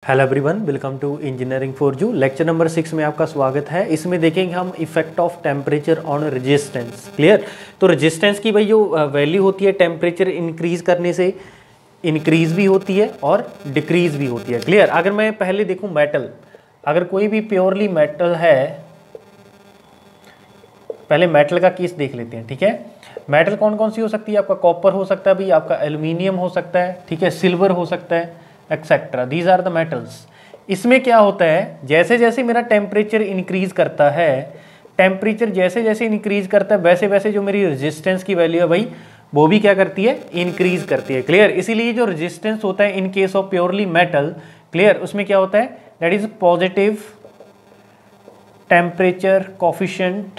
Hello everyone, welcome to engineering for you. Lecture number 6 में आपका स्वागत है। इसमें देखेंगे हम effect of temperature on resistance. Clear. तो रेजिस्टेंस की भाई जो वैल्यू होती है टेम्परेचर इंक्रीज करने से इंक्रीज भी होती है और डिक्रीज भी होती है। क्लियर। अगर मैं पहले देखूं मेटल, अगर कोई भी प्योरली मेटल है, पहले मेटल का केस देख लेते हैं। ठीक है, मेटल कौन कौन सी हो सकती है? आपका कॉपर हो सकता है भाई, आपका एल्यूमिनियम हो सकता है, ठीक है, सिल्वर हो सकता है, etcetera. These are the metals. इसमें क्या होता है, जैसे जैसे मेरा टेम्परेचर इंक्रीज करता है, टेम्परेचर जैसे जैसे इंक्रीज करता है वैसे वैसे जो मेरी रेजिस्टेंस की वैल्यू है भाई वो भी क्या करती है, इंक्रीज करती है। क्लियर। इसीलिए जो रेजिस्टेंस होता है in case of purely metal, clear, उसमें क्या होता है, that is positive temperature coefficient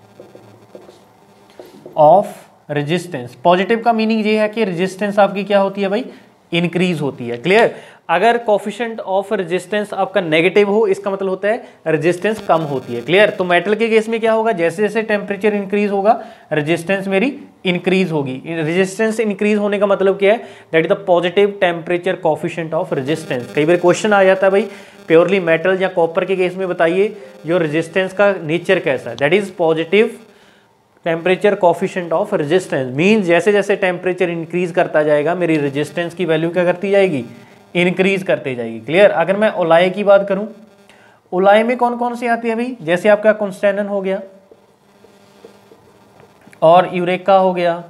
of resistance. Positive का मीनिंग ये है कि रेजिस्टेंस आपकी क्या होती है भाई, इंक्रीज होती है। क्लियर। अगर कोफिशिएंट ऑफ रेजिस्टेंस आपका नेगेटिव हो, इसका मतलब होता है रेजिस्टेंस कम होती है। क्लियर। तो मेटल के केस में क्या होगा, जैसे जैसे टेम्परेचर इंक्रीज होगा रेजिस्टेंस मेरी इंक्रीज होगी। रेजिस्टेंस इंक्रीज होने का मतलब क्या है, that is the positive temperature coefficient of resistance. कई बार क्वेश्चन आ जाता है भाई प्योरली मेटल या कॉपर के केस में बताइए जो रेजिस्टेंस का नेचर कैसा है, that is positive temperature coefficient of resistance. Mean जैसे जैसे टेम्परेचर इंक्रीज करता जाएगा मेरी रेजिस्टेंस की वैल्यू क्या करती जाएगी, इंक्रीज करते जाएगी। क्लियर। अगर मैं ओलाए की बात करूं, ओलाए में कौन कौन सी आती है भाई, जैसे आपका टंगस्टन हो गया और यूरेका हो गया,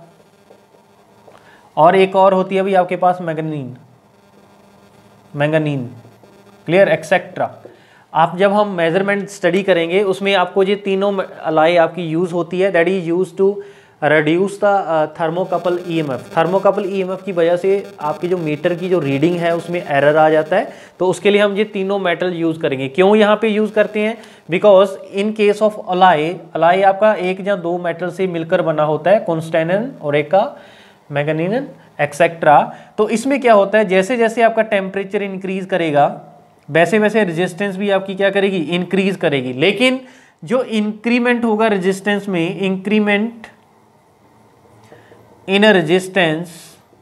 और एक और होती है भाई आपके पास मैंगनीन, मैंगनीन, क्लियर, एक्सेट्रा। आप जब हम मेजरमेंट स्टडी करेंगे उसमें आपको ये तीनों अलाई आपकी यूज़ होती है, that is use to reduce the thermocouple EMF. Thermocouple EMF की वजह से आपकी जो मीटर की जो रीडिंग है उसमें एरर आ जाता है, तो उसके लिए हम ये तीनों मेटल यूज़ करेंगे। क्यों यहाँ पे यूज़ करते हैं, because in case of alloy, alloy आपका एक या दो मेटल से मिलकर बना होता है, टंगस्टन, ओरेका, मैंगनीन, एक्सेट्रा। तो इसमें क्या होता है, जैसे जैसे आपका टेम्परेचर इंक्रीज करेगा वैसे वैसे रेजिस्टेंस भी आपकी क्या करेगी, इंक्रीज करेगी। लेकिन जो इंक्रीमेंट होगा रेजिस्टेंस में, increment in resistance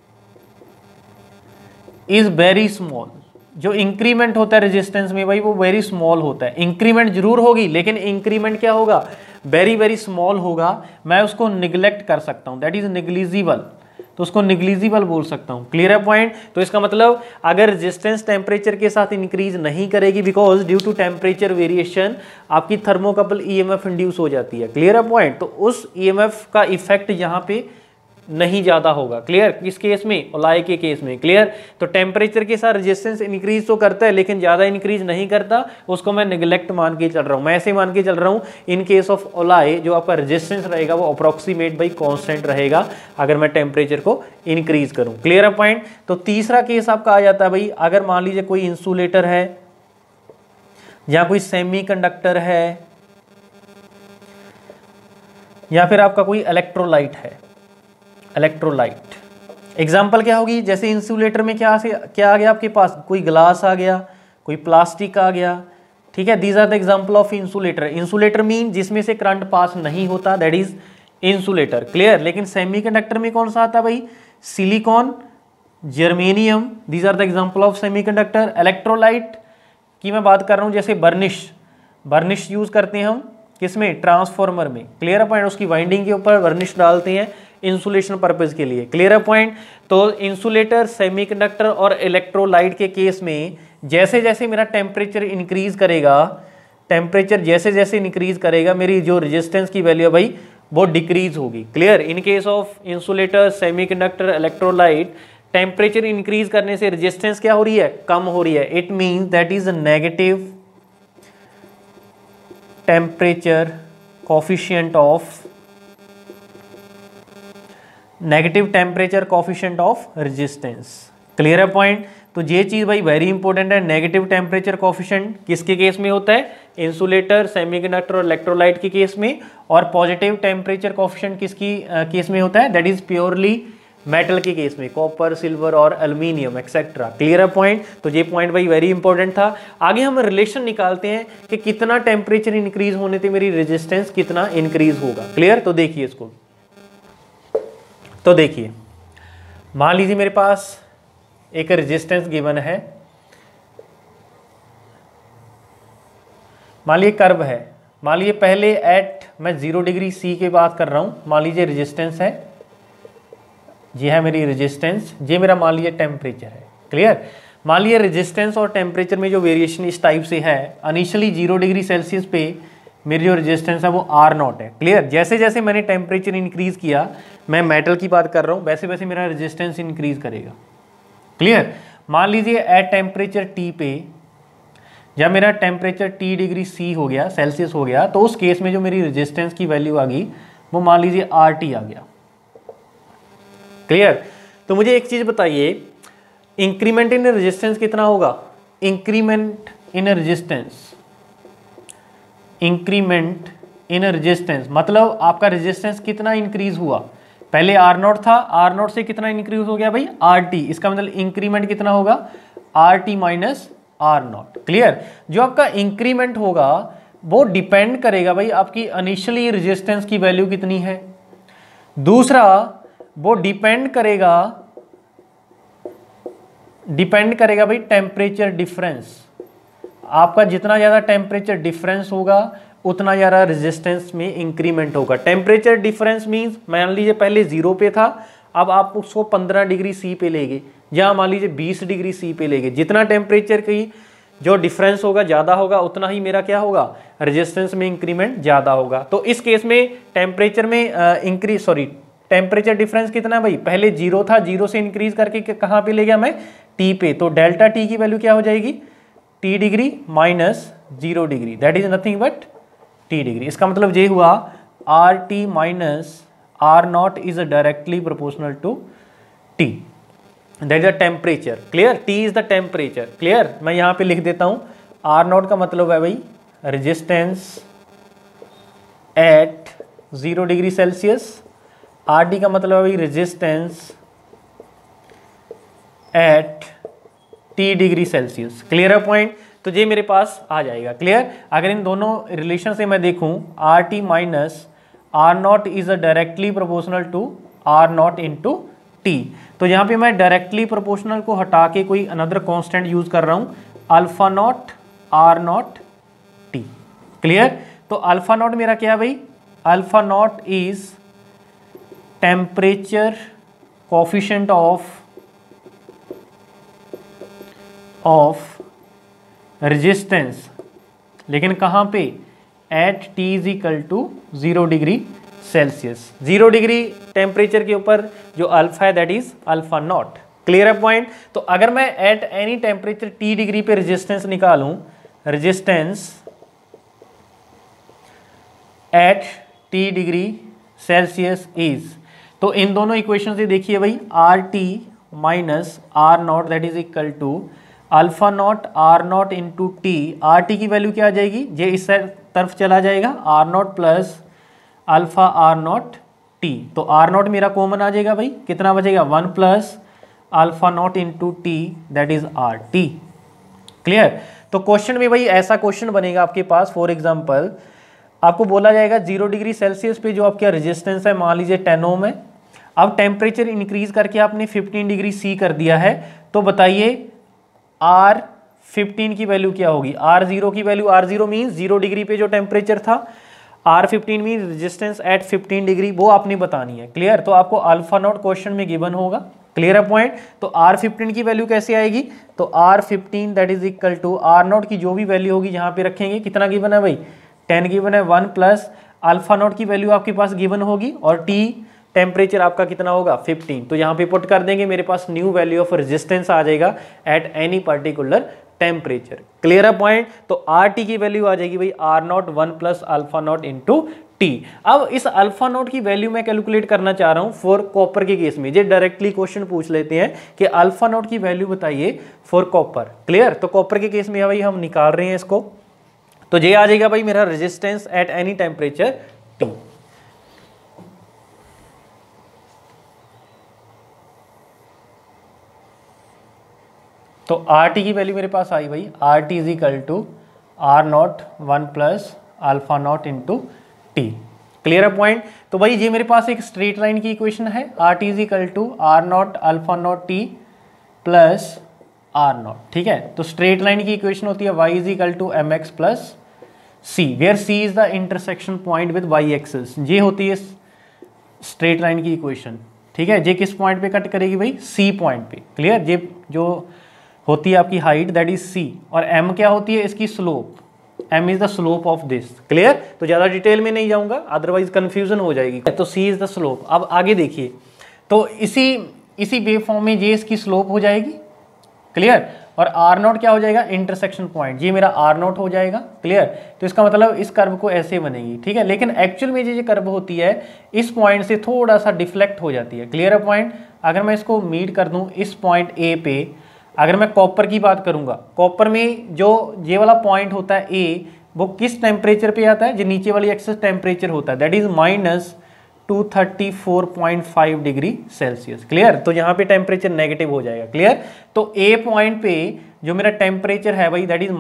is very small. जो इंक्रीमेंट होता है रेजिस्टेंस में भाई वो वेरी स्मॉल होता है। इंक्रीमेंट जरूर होगी लेकिन इंक्रीमेंट क्या होगा, वेरी वेरी स्मॉल होगा। मैं उसको निग्लेक्ट कर सकता हूं, दैट इज निग्लिजिबल, तो उसको निग्लिजिबल बोल सकता हूं। क्लियर है पॉइंट। तो इसका मतलब अगर रेजिस्टेंस टेम्परेचर के साथ इंक्रीज नहीं करेगी, because due to temperature variation आपकी थर्मोकपल ईएमएफ इंड्यूस हो जाती है। क्लियर है पॉइंट। तो उस ईएमएफ का इफेक्ट यहां पे नहीं ज्यादा होगा। क्लियर। किस केस में, ओलाई के केस में। क्लियर। तो टेम्परेचर के साथ रेजिस्टेंस इंक्रीज तो करता है लेकिन ज्यादा इंक्रीज नहीं करता, उसको मैं निगलेक्ट मान के चल रहा हूं। मैं ऐसे मान के चल रहा हूं इन केस ऑफ ओलाई जो आपका रेजिस्टेंस रहेगा वो अप्रोक्सीमेट बाई कांस्टेंट रहेगा अगर मैं टेम्परेचर को इंक्रीज करूं। क्लियर है पॉइंट। तो तीसरा केस आपका आ जाता है भाई, अगर मान लीजिए कोई इंसुलेटर है या कोई सेमीकंडक्टर है या फिर आपका कोई इलेक्ट्रोलाइट है। इलेक्ट्रोलाइट एग्जाम्पल क्या होगी, जैसे इंसुलेटर में क्या आ गया आपके पास, कोई ग्लास आ गया, कोई प्लास्टिक आ गया, ठीक है। These are the example of insulator. Insulator mean जिसमें से करंट पास नहीं होता, दैट इज इंसुलेटर। क्लियर। लेकिन सेमीकंडक्टर में कौन सा आता है भाई, silicon, germanium, these are the example of semiconductor. Electrolyte की मैं बात कर रहा हूं, जैसे बर्निश, बर्निश यूज करते हैं हम किसमें, ट्रांसफॉर्मर में। क्लियर है पॉइंट। उसकी वाइंडिंग के ऊपर बर्निश डालते हैं इंसुलेशन पर्पज के लिए। क्लियर है पॉइंट। तो इंसुलेटर, सेमीकंडक्टर और इलेक्ट्रोलाइट के केस में जैसे जैसे मेरा टेम्परेचर इंक्रीज करेगा, टेम्परेचर जैसे जैसे इंक्रीज करेगा मेरी जो रेजिस्टेंस की वैल्यू है भाई वो डिक्रीज होगी। Clear. In case of insulator, semiconductor, electrolyte temperature increase करने से रेजिस्टेंस क्या हो रही है, कम हो रही है। It means that is negative temperature coefficient of, negative temperature coefficient of resistance. Clear है पॉइंट। तो ये चीज भाई वेरी इंपॉर्टेंट है। नेगेटिव टेम्परेचर कोफिशिएंट किसके केस में होता है, इंसुलेटर, सेमीकंडक्टर और इलेक्ट्रोलाइट के केस में, और पॉजिटिव टेम्परेचर कोफिशिएंट किसकी केस में होता है, दैट इज प्योरली मेटल के केस में, कॉपर, सिल्वर और एल्यूमिनियम एक्सेट्रा। क्लियर है पॉइंट। तो ये पॉइंट भाई वेरी इंपॉर्टेंट था। आगे हम रिलेशन निकालते हैं कि कितना टेम्परेचर इंक्रीज होने से मेरी रेजिस्टेंस कितना इंक्रीज होगा। क्लियर। तो देखिए इसको, तो देखिए मान लीजिए मेरे पास एक रेजिस्टेंस गिवन है मान लीजिए कर्व है, मान लीजिए पहले एट मैं 0 डिग्री सी की बात कर रहा हूँ, मान लीजिए रेजिस्टेंस है, ये है मेरी रेजिस्टेंस, ये मेरा मान लीजिए टेम्परेचर है। क्लियर? मान लीजिए रेजिस्टेंस और टेम्परेचर में जो वेरिएशन इस टाइप से है, इनिशियली 0 डिग्री सेल्सियस पे मेरी जो रेजिस्टेंस है वो R0 है। क्लियर? जैसे जैसे मैंने टेम्परेचर इंक्रीज किया, मैं मेटल की बात कर रहा हूँ, वैसे वैसे मेरा रेजिस्टेंस इंक्रीज करेगा। क्लियर? मान लीजिए एट टेम्परेचर T पे, जब मेरा टेम्परेचर T डिग्री C हो गया, सेल्सियस हो गया, तो उस केस में जो मेरी रेजिस्टेंस की वैल्यू आ गई वो मान लीजिए RT आ गया। क्लियर? तो मुझे एक चीज बताइए, इंक्रीमेंट इन रेजिस्टेंस कितना होगा? Increment in resistance, increment in resistance मतलब आपका रेजिस्टेंस कितना इंक्रीज हुआ? पहले R0 था, R0 से कितना इंक्रीज हो गया भाई? RT। इसका मतलब इंक्रीमेंट कितना होगा? RT minus R0। क्लियर? जो आपका इंक्रीमेंट होगा वो डिपेंड करेगा भाई आपकी इनिशियली रेजिस्टेंस की वैल्यू कितनी है। दूसरा, वो डिपेंड करेगा भाई टेम्परेचर डिफरेंस। आपका जितना ज़्यादा टेम्परेचर डिफरेंस होगा उतना ज़्यादा रेजिस्टेंस में इंक्रीमेंट होगा। टेम्परेचर डिफरेंस मींस मान लीजिए पहले 0 पे था, अब आप उसको 15 डिग्री सी पे ले गए, या मान लीजिए 20 डिग्री सी पे ले गए। जितना टेम्परेचर की जो डिफरेंस होगा ज़्यादा होगा, उतना ही मेरा क्या होगा? रेजिस्टेंस में इंक्रीमेंट ज़्यादा होगा। तो इस केस में टेम्परेचर में टेम्परेचर डिफरेंस कितना है भाई? पहले 0 था, 0 से इंक्रीज करके कहाँ पे ले गया मैं? T पे। तो डेल्टा T की वैल्यू क्या हो जाएगी? T degree minus 0 degree, that is nothing but T degree. इसका मतलब ये हुआ RT minus R0 is directly proportional to T, that is the temperature. Clear? T is the temperature. Clear? मैं यहाँ पे लिख देता हूँ, R0 का मतलब है भाई resistance at 0 degree celsius, RT का मतलब है भाई resistance at T degree Celsius. Clear है पॉइंट? तो ये मेरे पास आ जाएगा। क्लियर? अगर इन दोनों रिलेशन से मैं देखूं, RT minus R0 is directly proportional to R0 into T। तो यहाँ पे मैं डायरेक्टली प्रोपोर्शनल को हटा के कोई अनदर कांस्टेंट यूज कर रहा हूँ, alpha naught R0 T। Clear? तो अल्फा नॉट मेरा क्या है भाई? Alpha naught is temperature coefficient of resistance, लेकिन कहाँ पे? At T is equal to 0 degree celsius. 0 degree temperature के ऊपर जो अल्फा है that is alpha naught. Clear है पॉइंट? तो अगर मैं at any temperature T degree पे रेजिस्टेंस निकालूं, resistance at T degree celsius is, तो इन दोनों इक्वेशन से देखिए भाई, RT minus R0 that is equal to alpha naught R0 into T। RT की वैल्यू क्या आ जाएगी? ये इस तरफ चला जाएगा, R0 plus alpha R0 T। तो R0 मेरा कॉमन आ जाएगा भाई, कितना बचेगा? 1 plus alpha naught into T that is RT। Clear? तो क्वेश्चन में भाई ऐसा क्वेश्चन बनेगा आपके पास, फॉर एग्जाम्पल आपको बोला जाएगा 0 डिग्री सेल्सियस पे जो आपका रेजिस्टेंस है मान लीजिए 10 ओम है, अब टेम्परेचर इंक्रीज करके आपने 15 डिग्री सी कर दिया है, तो बताइए R15 की वैल्यू क्या होगी? R0 की वैल्यू, R0 मीन्स 0 डिग्री पे जो टेम्परेचर था, R15 means resistance at 15 degree, वो आपने बतानी है। क्लियर? तो आपको अल्फा नॉट क्वेश्चन में गिवन होगा। क्लियर है पॉइंट? तो R15 की वैल्यू कैसे आएगी? तो R15 that is equal to R0 की जो भी वैल्यू होगी यहाँ पे रखेंगे, कितना गिवन है भाई? 10 गिवन है, 1 प्लस अल्फा नॉट की वैल्यू आपके पास गिवन होगी, और T टेम्परेचर आपका कितना होगा? 15। तो यहाँ पे पुट कर देंगे, मेरे पास न्यू वैल्यू ऑफ रेजिस्टेंस आ जाएगा at any particular temperature. Clear है पॉइंट? तो RT की वैल्यू आ जाएगी भाई R0 1 plus alpha naught into T। अब इस अल्फा नॉट की वैल्यू मैं कैलकुलेट करना चाह रहा हूँ फॉर कॉपर के केस में। ये डायरेक्टली क्वेश्चन पूछ लेते हैं कि अल्फा नॉट की वैल्यू बताइए फॉर कॉपर। क्लियर? तो कॉपर के केस में भाई हम निकाल रहे हैं इसको, तो ये आ जाएगा भाई मेरा resistance at any temperature T। तो RT की वैल्यू मेरे पास आई भाई, RT is equal to R0 1 plus alpha naught into T। Clear है पॉइंट? तो भाई ये मेरे पास एक स्ट्रेट लाइन की इक्वेशन है, RT is equal to R0 alpha naught T plus R0। ठीक है? तो स्ट्रेट लाइन की इक्वेशन होती है y is equal to mx plus c, where c is the intersection point with y axis. ये होती है स्ट्रेट लाइन की इक्वेशन, ठीक है। ये किस पॉइंट पे कट करेगी भाई, सी पॉइंट पे, क्लियर। ये जो होती है आपकी हाइट दैट इज सी, और एम क्या होती है इसकी slope, m is the slope of this, clear. तो ज़्यादा डिटेल में नहीं जाऊंगा अदरवाइज कंफ्यूजन हो जाएगी। तो सी इज द स्लोप। अब आगे देखिए, तो इसी वेव फॉर्म में ये इसकी स्लोप हो जाएगी, क्लियर। और आर नॉट क्या हो जाएगा, इंटरसेक्शन पॉइंट, ये मेरा आर नॉट हो जाएगा, क्लियर। तो इसका मतलब इस कर्व को ऐसे बनेगी, ठीक है। लेकिन एक्चुअल में ये कर्व होती है इस पॉइंट से थोड़ा सा डिफ्लेक्ट हो जाती है, क्लियर है पॉइंट। अगर मैं इसको मीट कर दूं इस पॉइंट ए पे, अगर मैं कॉपर की बात करूंगा, कॉपर में जो ये वाला पॉइंट होता है ए, वो किस टेम्परेचर पे आता है, जो नीचे वाली एक्सेस टेम्परेचर होता है that is -234.5 degree Celsius, clear. तो यहाँ पे टेम्परेचर नेगेटिव हो जाएगा, क्लियर। तो ए पॉइंट पे जो मेरा टेम्परेचर है भाई दैट इज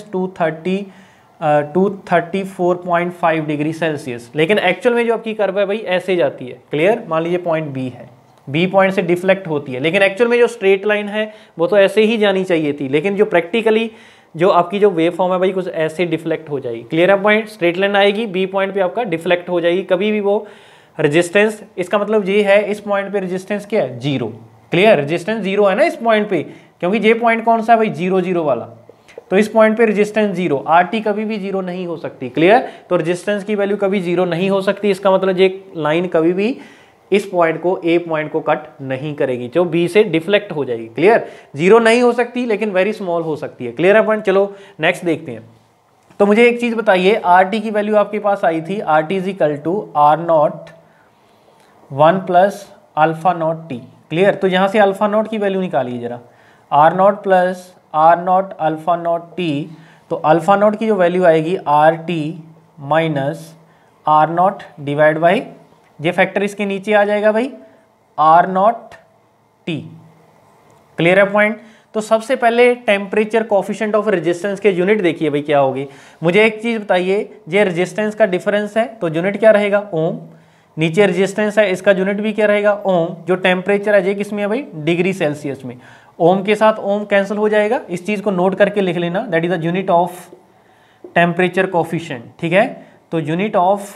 -234.5 डिग्री सेल्सियस। लेकिन एक्चुअल में जो आपकी कर्व है भाई ऐसे जाती है, क्लियर। मान लीजिए पॉइंट बी है, बी पॉइंट से डिफ्लेक्ट होती है, लेकिन एक्चुअल में जो स्ट्रेट लाइन है वो तो ऐसे ही जानी चाहिए थी, लेकिन जो प्रैक्टिकली जो आपकी जो वेव फॉर्म है भाई कुछ ऐसे डिफ्लेक्ट हो जाएगी, क्लियर है पॉइंट। स्ट्रेट लाइन आएगी, बी पॉइंट पे आपका डिफ्लेक्ट हो जाएगी कभी भी वो रेजिस्टेंस। इसका मतलब ये है इस पॉइंट पे रेजिस्टेंस क्या है, जीरो, क्लियर। रेजिस्टेंस जीरो है ना इस पॉइंट पे, क्योंकि ये पॉइंट कौन सा है भाई, 0 0 वाला। तो इस पॉइंट पे रेजिस्टेंस जीरो, आर टी कभी भी जीरो नहीं हो सकती, क्लियर। तो रेजिस्टेंस की वैल्यू कभी जीरो नहीं हो सकती। इसका मतलब ये लाइन कभी भी इस पॉइंट को, ए पॉइंट को कट नहीं करेगी, जो बी से डिफ्लेक्ट हो जाएगी, क्लियर। जीरो नहीं हो सकती लेकिन वेरी स्मॉल हो सकती है, क्लियर है पॉइंट। चलो नेक्स्ट देखते हैं। तो मुझे एक चीज बताइए, आर टी की वैल्यू आपके पास आई थी, R T is equal to R naught 1 plus alpha naught T, clear. तो यहाँ से अल्फा नॉट की वैल्यू निकालिए जरा, R naught plus R naught alpha naught T. तो अल्फा नॉट की जो वैल्यू आएगी R T minus R naught divide by, ये फैक्टर इसके नीचे आ जाएगा भाई, आर नॉट टी, क्लियर है पॉइंट। तो सबसे पहले टेम्परेचर कोफिशिएंट ऑफ रेजिस्टेंस के यूनिट देखिए भाई क्या होगी। मुझे एक चीज बताइए, ये रेजिस्टेंस का डिफरेंस है तो यूनिट क्या रहेगा, ओम। नीचे रेजिस्टेंस है इसका यूनिट भी क्या रहेगा, ओम। जो टेम्परेचर है ये किस में है भाई, डिग्री सेल्सियस में। ओम के साथ ओम कैंसिल हो जाएगा, इस चीज को नोट करके लिख लेना, that is the unit of temperature coefficient, ठीक है। तो unit of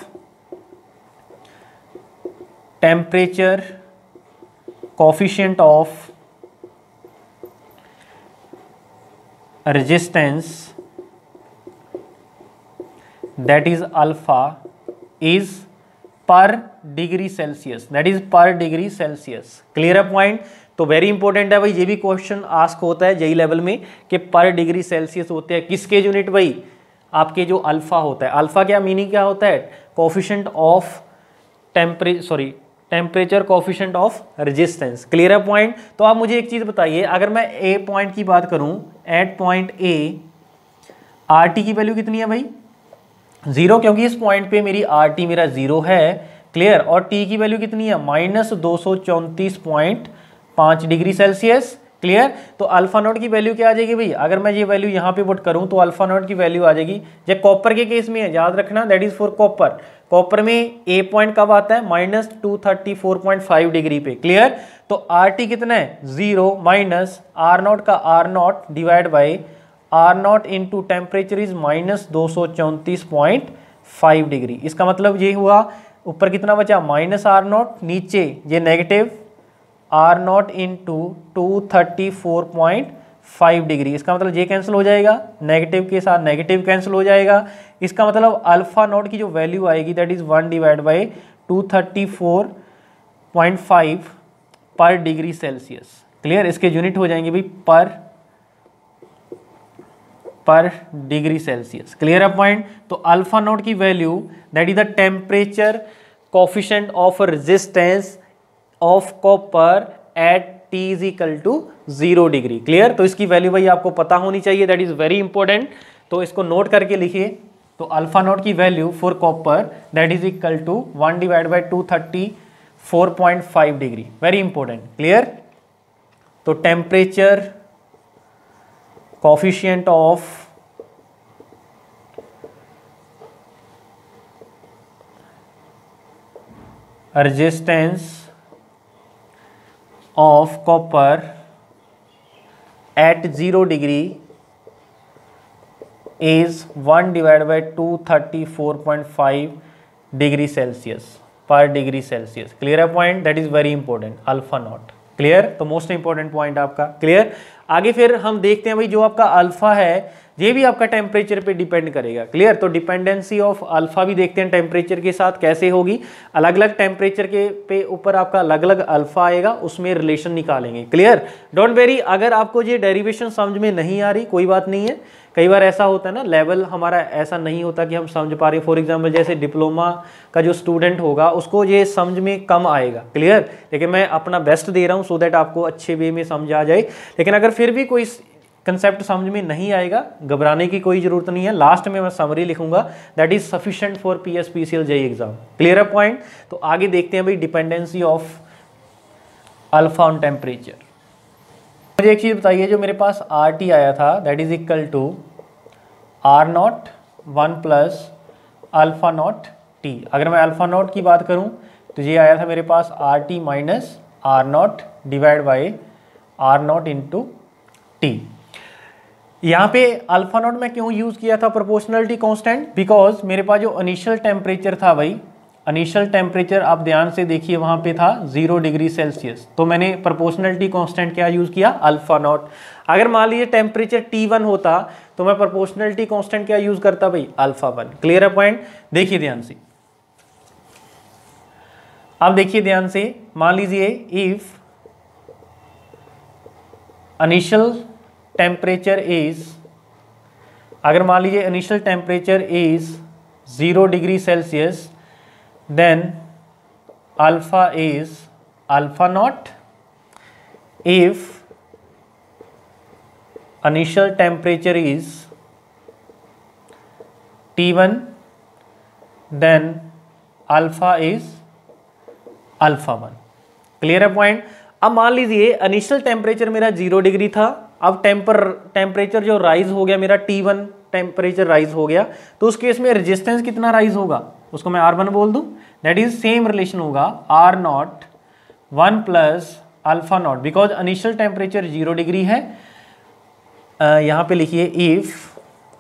temperature coefficient of resistance that is alpha is per degree Celsius, that is per degree Celsius, clear है पॉइंट। तो वेरी इंपॉर्टेंट है भाई, ये भी क्वेश्चन आस्क होता है जेई लेवल में कि पर डिग्री सेल्सियस होते हैं किसके यूनिट भाई, आपके जो अल्फा होता है। अल्फा क्या मीनिंग क्या होता है, coefficient of temperature coefficient of resistance, clear है पॉइंट। तो आप मुझे एक चीज बताइए, अगर मैं ए पॉइंट की बात करूं, at point A R T की वैल्यू कितनी है भाई, 0, क्योंकि इस पॉइंट पे मेरी आर टी मेरा 0 है, क्लियर। और टी की वैल्यू कितनी है, -234.5 डिग्री सेल्सियस, क्लियर। तो अल्फा नॉट की वैल्यू क्या आ जाएगी भाई, अगर मैं ये वैल्यू यहाँ पे पुट करूँ तो अल्फा नॉट की वैल्यू आ जाएगी, ये कॉपर के केस में है, याद रखना, that is for copper. Copper में ए पॉइंट कब आता है, -234.5 डिग्री पे, क्लियर। तो आर टी कितना है, 0 माइनस आर नॉट का R naught divide by R naught into temperature is -234.5 degree. इसका मतलब ये हुआ, ऊपर कितना बचा, माइनस आर नॉट, नीचे ये negative R naught into 234.5 degree. इसका मतलब ये कैंसिल हो जाएगा, नेगेटिव के साथ नेगेटिव कैंसिल हो जाएगा। इसका मतलब अल्फा नॉट की जो वैल्यू आएगी that is 1 divide by 234.5 per degree Celsius, clear. इसके यूनिट हो जाएंगे भाई पर डिग्री सेल्सियस, क्लियर है पॉइंट। तो अल्फा नॉट की value that is the temperature coefficient of resistance of copper at T is equal to 0 degree, clear. तो इसकी value भाई आपको पता होनी चाहिए, दैट इज वेरी इंपॉर्टेंट। तो इसको नोट करके लिखिए। तो अल्फा नॉट की value for copper that is equal to 1 divide by 234.5 degree, very important, clear. तो temperature coefficient of resistance of copper at 0 degree is 1 divide by 234.5 degree Celsius per degree Celsius. Clear है point? That is very important, alpha naught. Clear? तो most important point आपका clear. आगे फिर हम देखते हैं भाई जो आपका अल्फा है ये भी आपका टेम्परेचर पे डिपेंड करेगा। क्लियर? तो डिपेंडेंसी ऑफ अल्फा भी देखते हैं टेम्परेचर के साथ कैसे होगी। अलग अलग टेम्परेचर के पे ऊपर आपका अलग अलग अल्फा आएगा, उसमें रिलेशन निकालेंगे। क्लियर? डोंट वेरी, अगर आपको ये डेरिवेशन समझ में नहीं आ रही कोई बात नहीं है। कई बार ऐसा होता है ना, लेवल हमारा ऐसा नहीं होता कि हम समझ पा रहे। फॉर एग्जांपल जैसे डिप्लोमा का जो स्टूडेंट होगा उसको ये समझ में कम आएगा। क्लियर? लेकिन मैं अपना बेस्ट दे रहा हूँ सो दैट आपको अच्छे वे में समझ आ जाए। लेकिन अगर फिर भी कोई कंसेप्ट समझ में नहीं आएगा, घबराने की कोई जरूरत नहीं है। लास्ट में मैं समरी लिखूंगा, that is sufficient for PSPCL JEE exam. Clear है पॉइंट? तो आगे देखते हैं भाई dependency of alpha on temperature. मुझे एक चीज बताइए, जो मेरे पास RT आया था that is equal to R0 1 plus alpha naught T। अगर मैं अल्फा नॉट की बात करूं तो ये आया था मेरे पास RT minus R0 divide by R0 into T। यहाँ पे अल्फा नॉट में क्यों यूज किया था प्रोपोर्शनलिटी कांस्टेंट? बिकॉज मेरे पास जो इनिशियल टेम्परेचर था भाई, इनिशियल टेम्परेचर आप ध्यान से देखिए वहां पे था 0 डिग्री सेल्सियस। तो मैंने प्रोपोर्शनलिटी कांस्टेंट क्या यूज किया? Alpha naught. अगर मान लीजिए टेम्परेचर T1 होता तो मैं प्रोपोर्शनलिटी कांस्टेंट क्या यूज करता भाई? अल्फा 1। क्लियर है पॉइंट? देखिए ध्यान से, अब देखिए ध्यान से, मान लीजिए इफ इनिशियल टेम्परेचर इज, अगर मान लीजिए initial temperature is 0 degree Celsius, then alpha is alpha naught. If initial temperature is T1, then alpha is alpha 1। Clear है पॉइंट? अब मान लीजिए इनिशियल टेम्परेचर मेरा 0 डिग्री था, अब टेम्परेचर जो राइज हो गया मेरा T1 टेम्परेचर राइज हो गया, तो उस केस में रेजिस्टेंस कितना राइज होगा? उसको मैं R1 बोल दूं, दैट इज सेम रिलेशन होगा R0 1 plus alpha naught, because initial temperature 0 degree है। यहां पे लिखिए if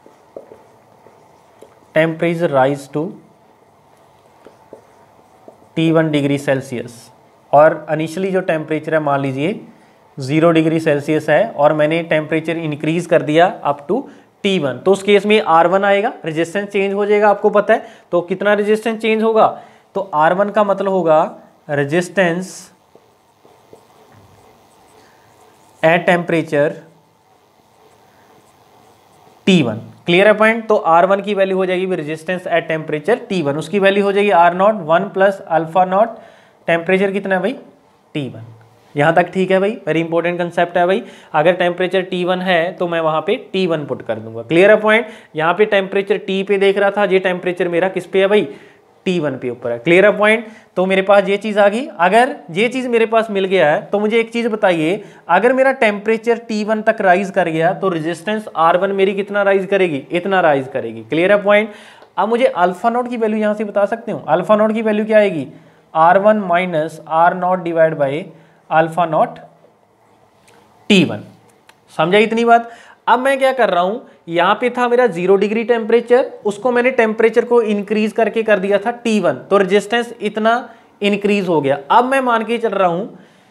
temperature rise to T1 degree Celsius, और इनिशियली जो टेम्परेचर है मान लीजिए 0 डिग्री सेल्सियस है और मैंने टेम्परेचर इंक्रीज कर दिया अप टू T1, तो उस केस में R1 आएगा, रेजिस्टेंस चेंज हो जाएगा, आपको पता है। तो कितना रेजिस्टेंस चेंज होगा? तो R1 का मतलब होगा resistance at temperature T1। Clear है पॉइंट? तो R1 की वैल्यू हो जाएगी रेजिस्टेंस एट टेम्परेचर T1, उसकी वैल्यू हो जाएगी R0 1 plus alpha not. Temperature कितना है भाई? T1। यहाँ तक ठीक है भाई? वेरी इंपॉर्टेंट कंसेप्ट है भाई। अगर टेम्परेचर T1 है तो मैं वहाँ पे T1 पुट कर दूंगा। क्लियर है पॉइंट? यहाँ पे टेम्परेचर T पे देख रहा था, ये टेम्परेचर मेरा किस पे है भाई? T1 पे ऊपर है। क्लियर है पॉइंट? तो मेरे पास ये चीज़ आ गई। अगर ये चीज़ मेरे पास मिल गया है तो मुझे एक चीज़ बताइए, अगर मेरा टेम्परेचर T1 तक राइज कर गया तो रेजिस्टेंस R1 मेरी कितना राइज करेगी? इतना राइज करेगी। क्लियर है पॉइंट? अब मुझे अल्फा नॉट की वैल्यू यहाँ से बता सकते हो। अल्फा नॉट की वैल्यू क्या आएगी? R1 minus R0 divide by alpha naught T1। समझा इतनी बात? अब मैं क्या कर रहा हूं, यहां पे था मेरा 0 डिग्री टेम्परेचर, उसको मैंने टेम्परेचर को इंक्रीज करके कर दिया था T1, तो रेजिस्टेंस इतना इंक्रीज हो गया। अब मैं मान के चल रहा हूं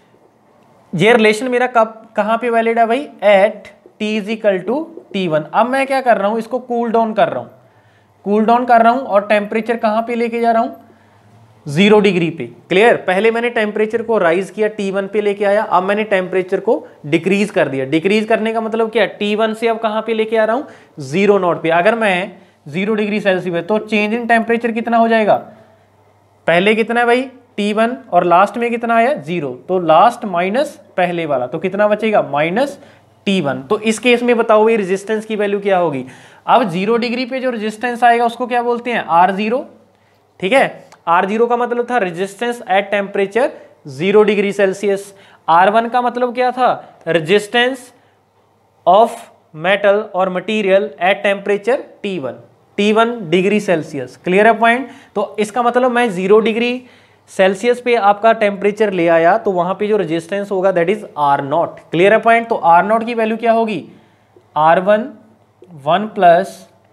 ये रिलेशन मेरा कहां पे वैलिड है भाई? At T is equal to T1। अब मैं क्या कर रहा हूं, इसको कूल डाउन कर रहा हूं, कूल डाउन कर रहा हूं, और टेम्परेचर कहां पे लेके जा रहा हूं? 0 डिग्री पे। क्लियर? पहले मैंने टेम्परेचर को राइज किया, T1 पे लेके आया, अब मैंने टेम्परेचर को डिक्रीज कर दिया। डिक्रीज करने का मतलब क्या? T1 से अब कहां पे लेके आ रहा हूं? 0 नॉट पे। अगर मैं 0 डिग्री सेल्सियस है तो चेंज इन टेम्परेचर कितना हो जाएगा? पहले कितना है भाई? T1, और लास्ट में कितना आया? 0, तो लास्ट माइनस पहले वाला, तो कितना बचेगा? Minus T1। तो इस केस में बताओ भाई रेजिस्टेंस की वैल्यू क्या होगी? अब 0 डिग्री पे जो रेजिस्टेंस आएगा उसको क्या बोलते हैं? R0। ठीक है? R0 का मतलब था resistance at temperature 0 degree Celsius. R1 का मतलब क्या था? रेजिस्टेंस ऑफ मेटल और material at temperature T1 degree Celsius. Clear है पॉइंट? तो इसका मतलब मैं 0 डिग्री सेल्सियस पे आपका टेम्परेचर ले आया तो वहां पे जो रेजिस्टेंस होगा दैट इज R0। क्लियर है पॉइंट? तो R0 की वैल्यू क्या होगी? R1 1 प्लस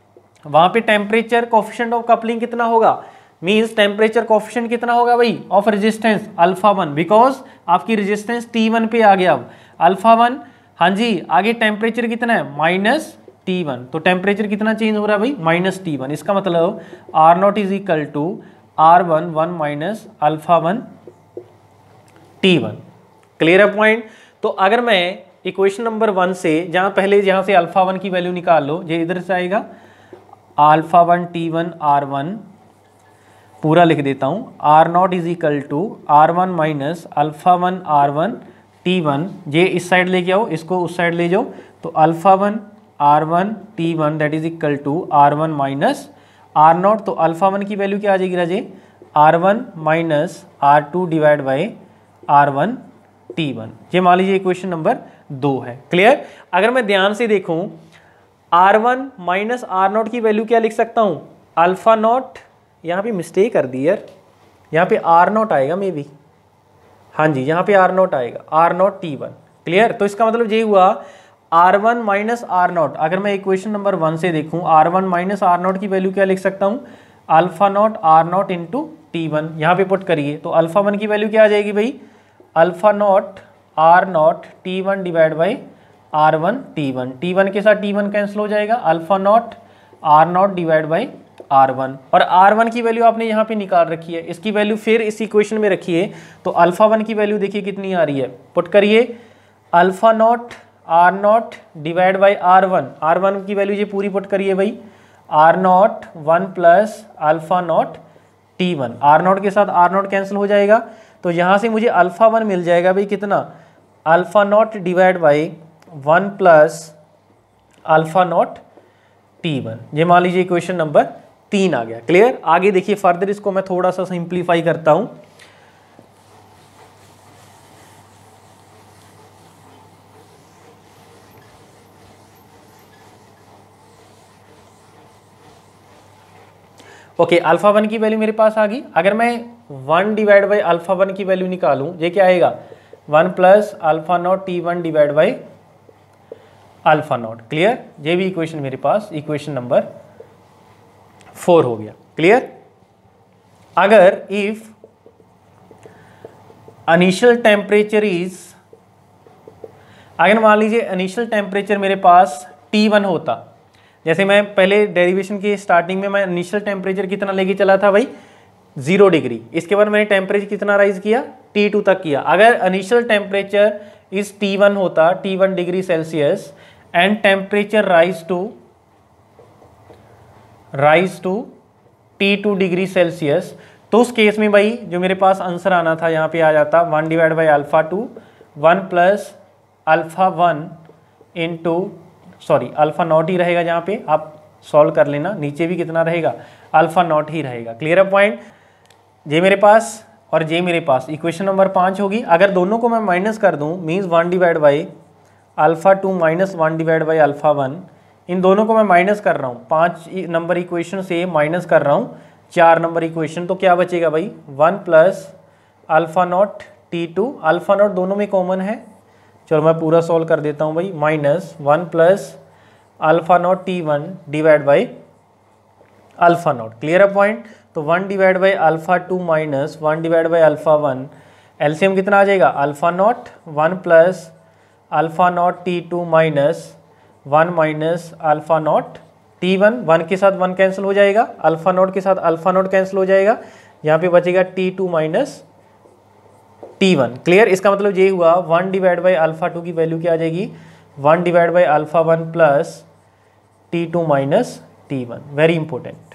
वहां पे टेम्परेचर कोफिशिएंट ऑफ कपलिंग कितना होगा, मींस टेम्परेचर कोफिशिएंट कितना होगा भाई ऑफ रेजिस्टेंस अल्फा 1, बिकॉज आपकी रेजिस्टेंस T1 पे आ गया अब अल्फा 1। हाँ जी, आगे टेम्परेचर कितना है -T1, तो टेम्परेचर कितना चेंज हो रहा है भाई -T1। इसका मतलब R0 is equal to R1 1 minus alpha 1 T1। Clear है पॉइंट। तो अगर मैं इक्वेशन नंबर 1 से जहां से अल्फा 1 की वैल्यू निकाल लो, ये इधर से आएगा अल्फा 1 T1 R1, पूरा लिख देता हूँ, R0 is equal to R1 minus alpha 1 R1 T1, ये इस साइड लेके आओ, इसको उस साइड ले जाओ, तो alpha 1 R1 T1 that is equal to R1 minus R0, तो अल्फा 1 की वैल्यू क्या आ जाएगी राजे, R1 minus R2 divide by R1 T1। ये मान लीजिए इक्वेशन नंबर 2 है। क्लियर। अगर मैं ध्यान से देखूं R1 माइनस R0 की वैल्यू क्या लिख सकता हूं, अल्फा नॉट, यहाँ पे मिस्टेक कर दी यार, यहाँ पे R0 आएगा मे बी, हाँ जी यहाँ पे R0 आएगा, R0 T1। क्लियर। तो इसका मतलब ये हुआ R1 माइनस R0, अगर मैं इक्वेशन नंबर 1 से देखूं R1 माइनस R0 की वैल्यू क्या लिख सकता हूं, alpha naught R0 into T1, यहाँ पे पुट करिए तो अल्फा 1 की वैल्यू क्या आ जाएगी भाई, alpha naught R0 T1 divide by R1 T1, T1 के साथ T1 कैंसिल हो जाएगा, alpha naught R0 divide by R1, और R1 की वैल्यू आपने यहाँ पे निकाल रखी है, इसकी वैल्यू फिर इस इक्वेशन में रखिए, तो अल्फा 1 की वैल्यू देखिए कितनी आ रही है, पुट करिए alpha naught R0 divide by R1 की वैल्यू ये पूरी पुट करिए भाई, R0 1 plus alpha naught T1, R0 के साथ R0 कैंसिल हो जाएगा, तो यहाँ से मुझे अल्फा 1 मिल जाएगा भाई कितना, alpha naught divide by 1 plus alpha naught T1। ये मान लीजिए इक्वेशन नंबर 3 आ गया। क्लियर। आगे देखिए फर्दर इसको मैं थोड़ा सा सिंप्लीफाई करता हूं। ओके, अल्फा 1 की वैल्यू मेरे पास आ गई। अगर मैं 1 डिवाइड बाई अल्फा 1 की वैल्यू निकालूं, ये क्या आएगा, 1 plus alpha naught T1 divide by alpha naught. Clear. ये भी इक्वेशन मेरे पास इक्वेशन नंबर 4 हो गया। क्लियर। अगर इफ इनिशियल टेम्परेचर इज, अगर मान लीजिए इनिशियल टेम्परेचर मेरे पास T1 होता, जैसे मैं पहले डेरिवेशन की स्टार्टिंग में मैं इनिशियल टेम्परेचर कितना लेके चला था भाई 0 डिग्री, इसके बाद मैंने टेम्परेचर कितना राइज किया T2 तक किया। अगर इनिशियल टेम्परेचर इज T1 होता, T1 degree Celsius, and temperature rise to T2 degree Celsius, तो उस केस में भाई जो मेरे पास आंसर आना था यहाँ पे आ जाता 1 divide by alpha 2 1 plus alpha 1 into, sorry alpha naught ही रहेगा, जहाँ पे आप सॉल्व कर लेना, नीचे भी कितना रहेगा अल्फा नॉट ही रहेगा। क्लियर है पॉइंट। जे मेरे पास और जे मेरे पास इक्वेशन नंबर 5 होगी। अगर दोनों को मैं माइनस कर दूँ, means 1 divide by alpha 2 minus 1 divide by alpha 1, इन दोनों को मैं माइनस कर रहा हूँ, 5 नंबर इक्वेशन से माइनस कर रहा हूँ 4 नंबर इक्वेशन, तो क्या बचेगा भाई 1 plus alpha naught T2, alpha naught दोनों में कॉमन है, चलो मैं पूरा सॉल्व कर देता हूँ भाई, minus 1 plus alpha naught T1 divide by alpha naught. Clear है पॉइंट। तो 1 divide by alpha 2 minus 1 divide by alpha 1, LCM कितना आ जाएगा, alpha naught 1 plus alpha naught T2 minus 1 minus alpha naught T1, 1 के साथ 1 कैंसिल हो जाएगा, alpha not के साथ अल्फा नॉट कैंसिल हो जाएगा, यहाँ पे बचेगा T2 माइनस T1। क्लियर। इसका मतलब ये हुआ 1 डिवाइड बाई अल्फा 2 की वैल्यू क्या आ जाएगी, 1 divide by alpha 1 plus T2 minus T1। Very important.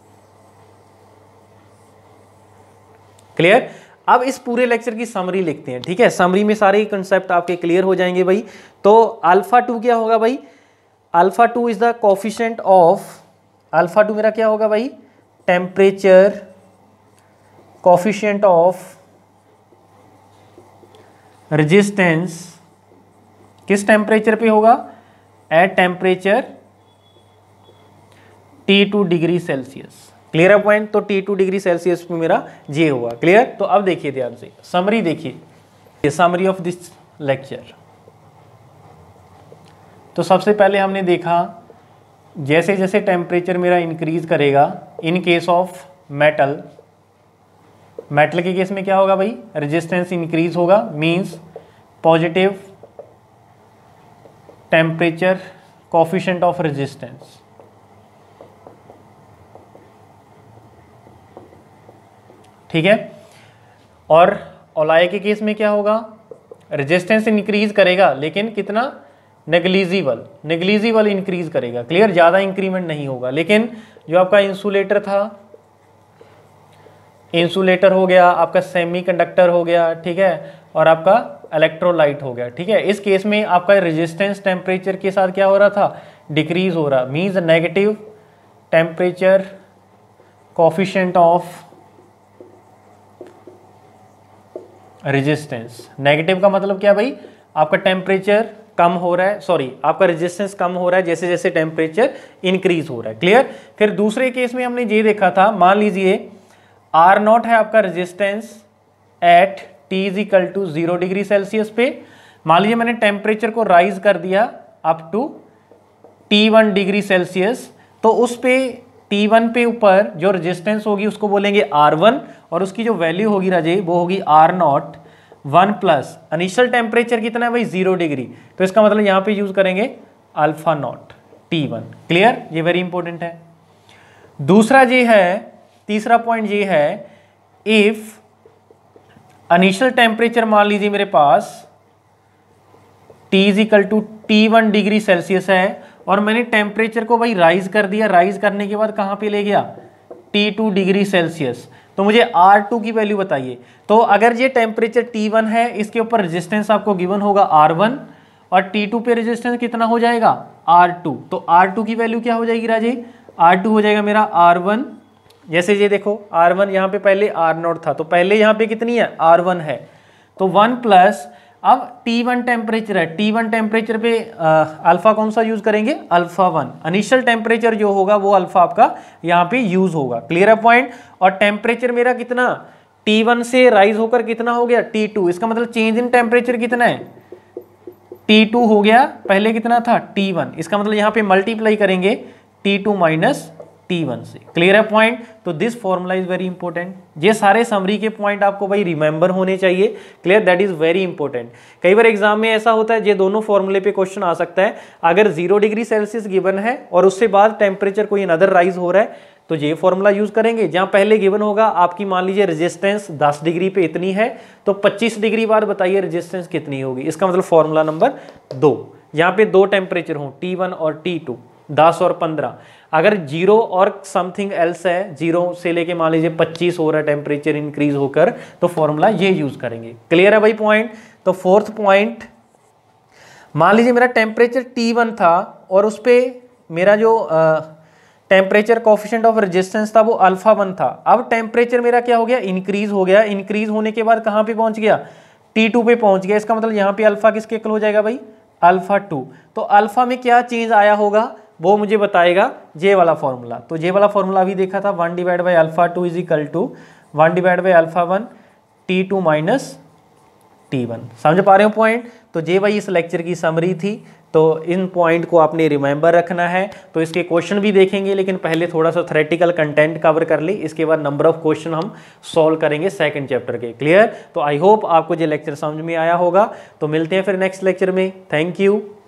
Clear. अब इस पूरे लेक्चर की समरी लिखते हैं। ठीक है, समरी में सारे कंसेप्ट आपके क्लियर हो जाएंगे भाई। तो अल्फा 2 क्या होगा भाई, alpha 2 is the coefficient of, alpha 2 मेरा क्या होगा भाई, टेम्परेचर कोफिशिएंट ऑफ रेजिस्टेंस, किस टेम्परेचर पे होगा, at temperature T2 degree Celsius. Clear है पॉइंट। तो T2 डिग्री सेल्सियस पे मेरा जे होगा। क्लियर। तो अब देखिए ध्यान से समरी देखिए, समरी ऑफ दिस लेक्चर। तो सबसे पहले हमने देखा जैसे जैसे टेम्परेचर मेरा इंक्रीज करेगा, in case of metal, metal के केस में क्या होगा भाई, रेजिस्टेंस इंक्रीज होगा, means positive temperature coefficient of resistance. ठीक है। और ओलाय के केस में क्या होगा, रेजिस्टेंस इंक्रीज करेगा लेकिन कितना, नेग्लिजिबल इंक्रीज करेगा, क्लियर, ज़्यादा इंक्रीमेंट नहीं होगा। लेकिन जो आपका इंसुलेटर था, इंसुलेटर हो गया, आपका सेमीकंडक्टर हो गया, ठीक है, और आपका इलेक्ट्रोलाइट हो गया, ठीक है, इस केस में आपका रेजिस्टेंस टेम्परेचर के साथ क्या हो रहा था, डिक्रीज हो रहा, means negative temperature coefficient of resistance. Negative का मतलब क्या भाई, आपका टेम्परेचर कम हो रहा है, सॉरी आपका रेजिस्टेंस कम हो रहा है जैसे जैसे टेम्परेचर इंक्रीज हो रहा है, क्लियर। फिर दूसरे केस में हमने ये देखा था, मान लीजिए R0 है आपका resistance at T is equal to 0 degree Celsius पे। मान लीजिए मैंने टेम्परेचर को राइज कर दिया up to T1 degree Celsius, तो उस पे T1 पे ऊपर जो रेजिस्टेंस होगी उसको बोलेंगे R1, और उसकी जो वैल्यू होगी राजे वो होगी R0 1 प्लस इनिशियल टेम्परेचर कितना है भाई 0 डिग्री, तो इसका मतलब यहाँ पे यूज करेंगे अल्फा नॉट T1, क्लियर, ये वेरी इंपॉर्टेंट है। दूसरा ये है, तीसरा पॉइंट ये है, इफ इनिशियल टेम्परेचर मान लीजिए मेरे पास T is equal to T1 degree Celsius है, और मैंने टेम्परेचर को भाई राइज कर दिया, राइज करने के बाद कहाँ पे ले गया, T2 डिग्री सेल्सियस, तो मुझे R2 की वैल्यू बताइए। तो अगर ये टेम्परेचर T1 है, इसके ऊपर रेजिस्टेंस आपको गिवन होगा R1, और T2 पे रेजिस्टेंस कितना हो जाएगा R2, तो R2 की वैल्यू क्या हो जाएगी राजे, R2 हो जाएगा मेरा R1, जैसे ये देखो R1 यहाँ पे पहले R0 था, तो पहले यहाँ पे कितनी है R1 है, तो 1 प्लस, अब T1 टेम्परेचर है, T1 टेम्परेचर पे अल्फा कौन सा यूज करेंगे, अल्फा 1, इनिशियल टेम्परेचर जो होगा वो अल्फा आपका यहाँ पे यूज होगा, क्लियर है पॉइंट। और टेम्परेचर मेरा कितना, T1 से राइज होकर कितना हो गया T2, इसका मतलब चेंज इन टेम्परेचर कितना है, T2 हो गया, पहले कितना था T1, इसका मतलब यहाँ पे मल्टीप्लाई करेंगे T2 माइनस T1 से, क्लियर है पॉइंट। तो this formula is very important, ये सारे समरी के पॉइंट आपको भाई रिमेंबर होने चाहिए, clear, that is very important. कई बार एग्जाम में ऐसा होता है, ये दोनों फॉर्मूले पे क्वेश्चन आ सकता है, अगर 0 डिग्री सेल्सियस गिवन है और उससे बाद टेम्परेचर कोई अनदर राइज हो रहा है, तो ये फॉर्मूला यूज करेंगे। जहां पहले गिवन होगा आपकी मान लीजिए रेजिस्टेंस 10 डिग्री पे इतनी है, तो 25 डिग्री बाद बताइए रेजिस्टेंस कितनी होगी, इसका मतलब फॉर्मूला नंबर 2, यहाँ पे दो टेम्परेचर हो T1 और T2, 10 और 15, अगर 0 और समथिंग एल्स है, 0 से लेके मान लीजिए 25 हो रहा है टेम्परेचर इंक्रीज होकर, तो फॉर्मूला ये यूज करेंगे, क्लियर है भाई पॉइंट। तो फोर्थ पॉइंट, मान लीजिए मेरा टेम्परेचर T1 था और उस पर मेरा जो टेम्परेचर कोफिशिएंट ऑफ रेजिस्टेंस था वो अल्फा 1 था। अब टेम्परेचर मेरा क्या हो गया, इंक्रीज हो गया, इंक्रीज होने के बाद कहाँ पे पहुंच गया, T2 पे पहुंच गया, इसका मतलब यहाँ पे अल्फा किसके इक्वल हो जाएगा भाई, अल्फा 2। तो अल्फा में क्या चेंज आया होगा वो मुझे बताएगा जे वाला फॉर्मूला। तो जे वाला फॉर्मूला अभी देखा था, 1 divide by alpha 2 is equal to 1 divide by alpha 1 T2 minus T1, समझ पा रहे हो पॉइंट। तो जे भाई इस लेक्चर की समरी थी, तो इन पॉइंट को आपने रिमेंबर रखना है। तो इसके क्वेश्चन भी देखेंगे, लेकिन पहले थोड़ा सा थ्योरेटिकल कंटेंट कवर कर ली, इसके बाद नंबर ऑफ क्वेश्चन हम सॉल्व करेंगे सेकंड चैप्टर के, क्लियर। तो आई होप आपको ये लेक्चर समझ में आया होगा। तो मिलते हैं फिर नेक्स्ट लेक्चर में, थैंक यू।